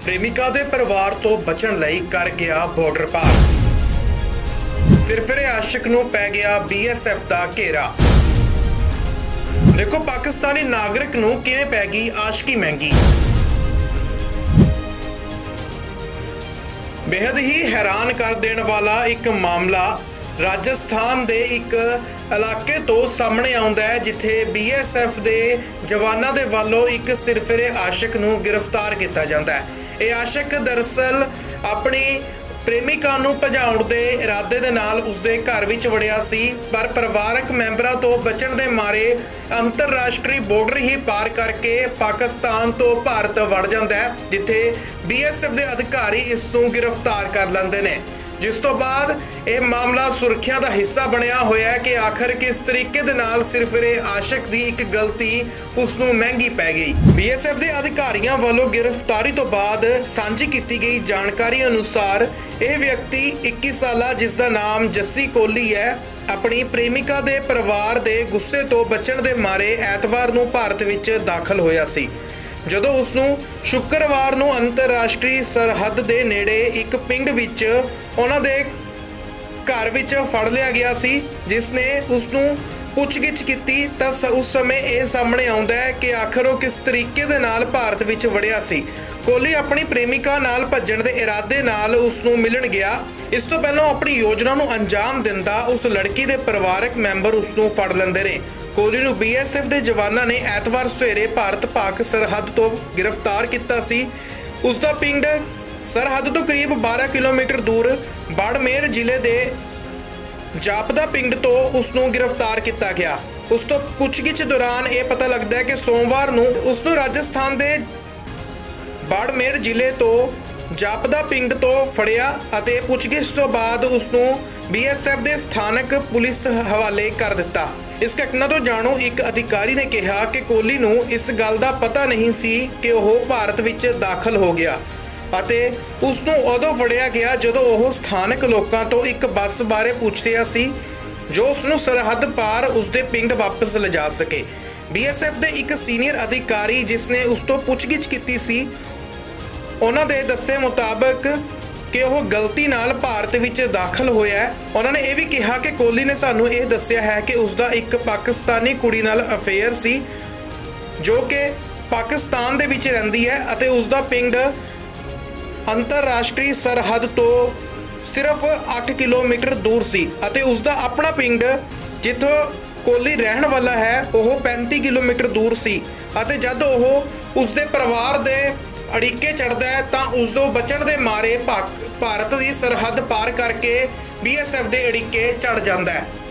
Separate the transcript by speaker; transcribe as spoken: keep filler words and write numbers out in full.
Speaker 1: प्रेमिका दे परिवार तो बचण लई कर गया बॉर्डर पार। सिरफिरे आशिक नूं पै गया बी एस एफ दा घेरा। देखो पाकिस्तानी नागरिक नूं किवें पै गई आशिकी महंगी। बेहद ही हैरान कर देने वाला एक मामला राजस्थान दे एक इलाके तो सामने आउंदा है, जिथे बी एस एफ दे जवानां दे वालों एक सिरफिरे आशिक नूं गिरफ्तार किया जाता है। ये आशिक दरअसल अपनी प्रेमिका नूं भजाउण दे इरादे दे नाल उसदे घर विच वड़िया सी, पर परिवारक मैंबरां तो बचण दे मारे अंतरराष्ट्रीय बॉर्डर ही पार करके पाकिस्तान तो भारत वड़ जांदा है, जिथे बी एस एफ दे अधिकारी इस नूं गिरफ्तार कर लैंदे ने। जिस तो बाद यह मामला सुर्खियां दा हिस्सा बनया होया है कि आखिर किस तरीके दे नाल सिरफिरे आशिक दी एक गलती उसनूं महंगी पै गई। बी एस एफ दे अधिकारियों वालों गिरफ्तारी तो बाद सांझी की गई जानकारी अनुसार यह व्यक्ति इक्की साला जिसका नाम जस्सी कोहली है, अपनी प्रेमिका दे परिवार दे गुस्से तो बचण दे मारे ऐतवार नूं भारत विच दाखल होया सी। ਜਦੋਂ ਉਸ ਨੂੰ शुक्रवार ਨੂੰ अंतरराष्ट्रीय सरहद ਦੇ ਨੇੜੇ ਇੱਕ ਪਿੰਡ ਵਿੱਚ ਉਹਨਾਂ ਦੇ ਘਰ ਵਿੱਚ ਫੜ ਲਿਆ ਗਿਆ ਸੀ, ਜਿਸ ਨੇ ਉਸ ਨੂੰ ਪੁੱਛਗਿੱਛ ਕੀਤੀ ਤਾਂ ਉਸ ਸਮੇਂ ਇਹ ਸਾਹਮਣੇ ਆਉਂਦਾ ਹੈ ਕਿ ਆਖਰ ਉਹ ਕਿਸ ਤਰੀਕੇ ਦੇ ਨਾਲ ਭਾਰਤ ਵਿੱਚ ਵੜਿਆ ਸੀ। ਕੋਹਲੀ ਆਪਣੀ ਪ੍ਰੇਮਿਕਾ ਨਾਲ ਭੱਜਣ ਦੇ ਇਰਾਦੇ ਨਾਲ ਉਸ ਨੂੰ ਮਿਲਣ ਗਿਆ। ਇਸ ਤੋਂ ਪਹਿਲਾਂ ਆਪਣੀ ਯੋਜਨਾ ਨੂੰ ਅੰਜਾਮ ਦਿੰਦਾ ਉਸ ਲੜਕੀ ਦੇ ਪਰਿਵਾਰਕ ਮੈਂਬਰ ਉਸ ਨੂੰ ਫੜ ਲੈਂਦੇ ਨੇ। ਕੋਹਲੀ ਨੂੰ ਬੀ ਐਸ ਐਫ ਦੇ ਜਵਾਨਾਂ ਨੇ ਐਤਵਾਰ ਸਵੇਰੇ ਭਾਰਤ ਪਾਕ ਸਰਹੱਦ ਤੋਂ गिरफ्तार किया सी। उसका पिंड सरहद तो करीब बारह किलोमीटर दूर बाड़मेर जिले के जापदा पिंड तो उसनों गिरफ्तार किया गया। उस तो पुछगिछ दौरान यह पता लगता है कि सोमवार नूं उसनूं राजस्थान के बाड़मेर जिले तो जापदा पिंड तो फड़िया अते पुछगिछ तो बाद उसनूं बी एस एफ के स्थानक पुलिस हवाले कर दिता। इस घटना तो जाणू एक अधिकारी ने कहा कि कोहली नूं इस गल दा पता नहीं सी कि वह भारत विच दाखल हो गया अते उस नूं उदों फड़िया गया जदों वह स्थानक लोकां तो एक बस बारे पूछ रहा सी, जो उसनूं सरहद पार उसके पिंड वापस लिजा सके। बी एस एफ के एक सीनियर अधिकारी जिसने उस तो पुछगिछ की सी, उन्हां दे दस्से मुताबक कि वह गलती नाल भारत विच दाखल होया है। उन्होंने यह भी कहा कि कोहली ने सानू ये दस्सिया है कि उसका एक पाकिस्तानी कुड़ी नाल अफेयर सी, जो कि पाकिस्तान दे विच रहिंदी है अते उसका पिंड अंतरराष्ट्रीय सरहद तो सिर्फ आठ किलोमीटर दूर सी अते उसका अपना पिंड जिथों कोहली रहन वाला है वह पैंती किलोमीटर दूर सी अते जद वह उसके परिवार दे अड़िके चढ़ता है तो उस तो बचण के मारे भारत की सरहद पार करके बी एस एफ के अड़िके चढ़ जाता है।